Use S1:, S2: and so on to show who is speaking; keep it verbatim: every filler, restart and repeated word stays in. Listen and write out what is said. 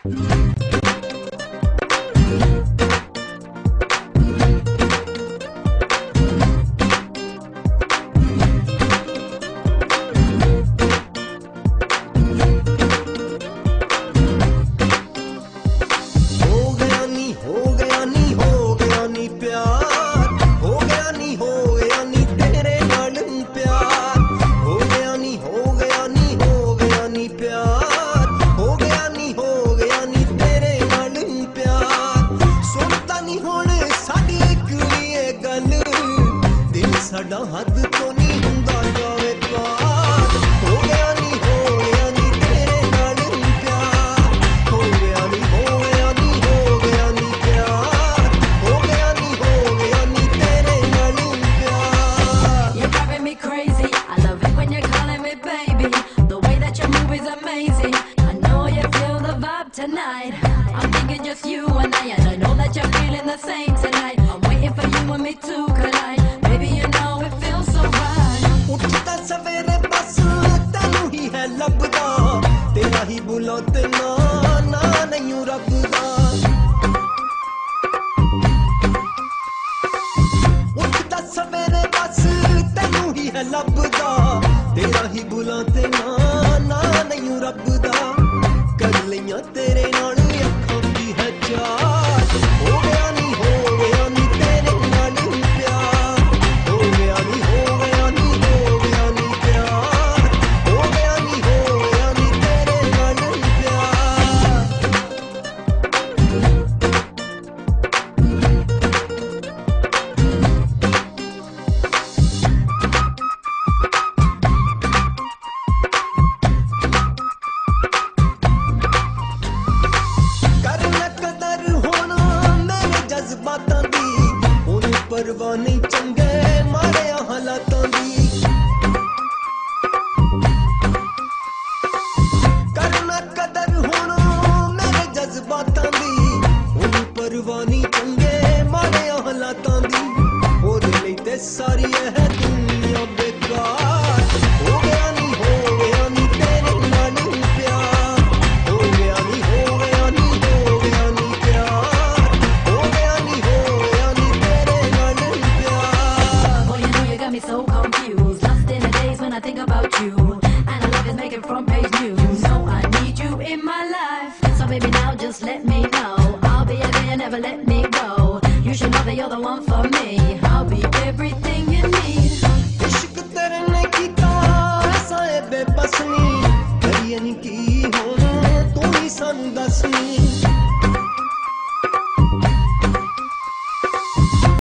S1: ਸਾਡਾ ਹੱਦ ਤੋਂ ਨਹੀਂ ਹੁੰਦਾ ਜਾਵੇ ਪਾਰ ਹੋ ਗਿਆ ਨਹੀਂ ਹੋ ਗਿਆ ਨਹੀਂ ਤੇਰੇ ਨਾਲ ਪਿਆਰ ਹੋ ਗਿਆ ਨਹੀਂ ਹੋ ਗਿਆ ਨਹੀਂ ਹੋ ਗਿਆ ਨਹੀਂ ਪਿਆਰ ਹੋ ਗਿਆ ਨਹੀਂ ਹੋ ਗਿਆ ਨਹੀਂ ਤੇਰੇ ਨਾਲ ਪਿਆਰ
S2: You're driving me crazy. I love it when you're calling me baby. The way that you move is amazing. I know you feel the vibe tonight. I'm thinking just you and I, and I know that you're feeling the same tonight. I'm waiting for you and me to collide. Baby, you know it feels so right.
S1: ਉੱਠਦਾ ਸਵੇਰੇ ਬਸ ਤੈਨੂੰ ਹੀ ਹੈ ਲੱਭਦਾ ਤੇਰਾ ਹੀ ਬੁਲਾ ਤੇ ਨਾ ਨਾ ਨਹੀਂ ਰੱਬ ਦਾ ਉੱਠਦਾ ਸਵੇਰੇ ਬਸ ਤੈਨੂੰ ਹੀ ਹੈ ਲੱਭਦਾ ਤੇਰਾ ਹੀ ਬੁਲਾ ਤੇ ਨਾ ਨਾ ਨਹੀਂ ਰੱਬ ਦਾ ਕਰ ਲਈਆਂ ਤੇਰੇ ਨਾਲ ਅੱਖਾਂ ਦੀ ਹੈ ਚਾਰ ਹੋ ਗਿਆ ਨਹੀਂ ਹੋ ਗਿਆ ਨਹੀਂ ਤੇਰੇ ਨਾਲ ਪਿਆਰ ਹੋ ਗਿਆ ਨਹੀਂ ਹੋ ਗਿਆ ਨਹੀਂ ਹੋ ਗਿਆ ਨਹੀਂ ਪਿਆਰ ਹੋ ਗਿਆ ਨਹੀਂ ਹੋ ਗਿਆ ਨਹੀਂ ਤੇਰੇ ਨਾਲ ਪਿਆਰ ਕਰਨ ਕਦਰ ਹੋਣਾ ਮੇਰੇ ਜਜ਼ਬਾਤਾਂ ਦੀ ਉਹਨੂੰ ਪਰਵਾਹ ਨਹੀਂ ਚੰਗੇ ਮਾੜਿਆਂ ਹਾਲਾਤਾਂ ਦੀ ਕਰਨ ਕਦਰ ਹੋਣਾ ਮੇਰੇ ਜਜ਼ਬਾਤਾਂ ਦੀ ਉਹਨੂੰ ਪਰਵਾਹ ਨਹੀਂ ਚੰਗੇ ਮਾੜਿਆਂ ਹਾਲਾਤਾਂ ਦੀ ਉਹਦੇ ਲਈ ਤੇ ਸਾਰੀ ਇਹ ਦੁਨੀਆ ਬੇਕਾਰ ਹੋ ਗਿਆ ਨਹੀਂ ਹੋ ਗਿਆ ਨਹੀਂ ਤੇਰੇ ਨਾਲ ਪਿਆਰ ਹੋ ਗਿਆ ਨਹੀਂ ਹੋ ਗਿਆ ਨਹੀਂ ਹੋ ਗਿਆ ਨਹੀਂ ਪਿਆਰ ਹੋ ਗਿਆ ਨਹੀਂ ਹੋ ਗਿਆ ਨਹੀਂ ਤੇਰੇ ਨਾਲ ਪਿਆਰ
S2: Boy, you know you got me so confused. Lost in the days when I think about you. And I love is making front page news. So I need you in my life. So baby, now just let me know. I'll be a girl, you never let me go. You should know that you're the one for me. I'll be everything you need.
S1: ਇਸ਼ਕ ਤੇਰੇ ਨੇ ਕੀਤਾ ਐਸਾ ਏ ਬੇਬਸ ਨੀ ਕਰੀਏ ਨੀ ਕੀ ਹੁਣ ਤੂੰ ਹੀ ਸਾਨੂੰ ਦੱਸਣੀ